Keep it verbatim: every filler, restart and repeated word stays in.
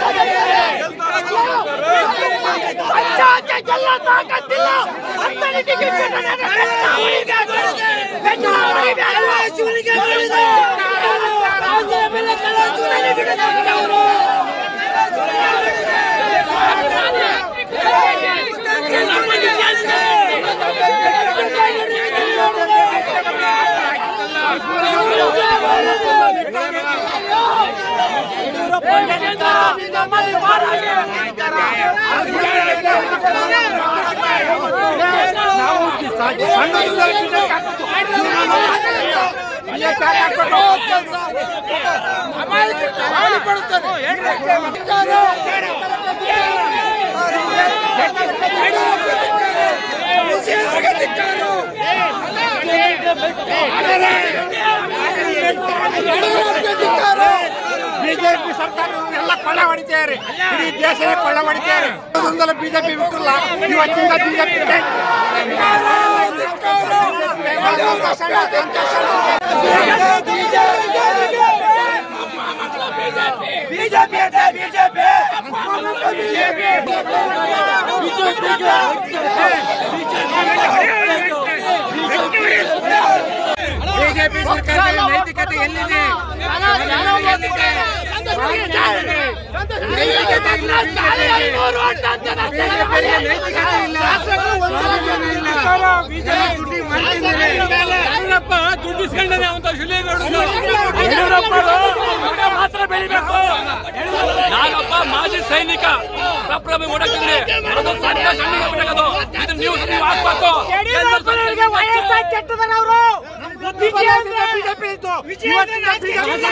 BJP ಸರ್ಕಾರವನ್ನೆಲ್ಲ ಕೊಳ್ಳ ಹೊಡಿತಾರೆ, ಇಡೀ ದೇಶವೇ ಕೊಳ್ಳ ಹೊಡಿತಾರೆ. ಬಿಜೆಪಿ ಬಿಟ್ಟಿಲ್ಲ, ಇವತ್ತಿಂದ ಬಿಜೆಪಿ ಬಿಜೆಪಿ ಸರ್ಕಾರದ ನೈತಿಕತೆ ಎಲ್ಲಿದೆ? ನೈತಿಕತೆ ಇಲ್ಲ, ನೈತಿಕತೆ ಇಲ್ಲ, ಯಡಿಯೂರಪ್ಪ ದುಡ್ಡಿಸ್ಕೊಂಡೇ ಅಂತ ಮಾತ್ರ ಬೆಳಿಬೇಕು. ನಾನೊಬ್ಬ ಮಾಜಿ ಸೈನಿಕ, ಪ್ರಪ್ರಭೆ ಓಡಾಕಿದ್ರೆ ಅದು ಸಣ್ಣ ಸಣ್ಣ ಬಿಡೋದು, ಇದು ನೀವು ನೀವು ಹಾಕ್ಬೇಕು. ವಯಸ್ಸಾಗಿ ಕೆಟ್ಟದನವರು ಬಿಜೆಪಿ ಇತ್ತು, ಇವತ್ತಿನ ಬಿಜೆಪಿ